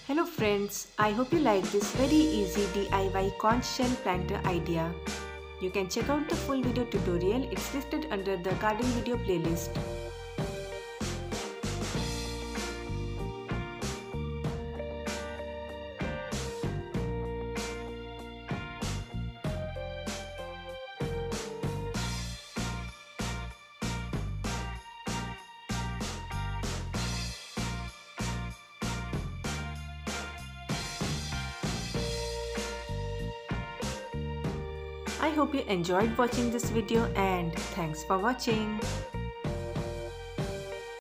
Hello friends, I hope you like this very easy DIY conch shell planter idea. You can check out the full video tutorial, it's listed under the garden video playlist. I hope you enjoyed watching this video and thanks for watching.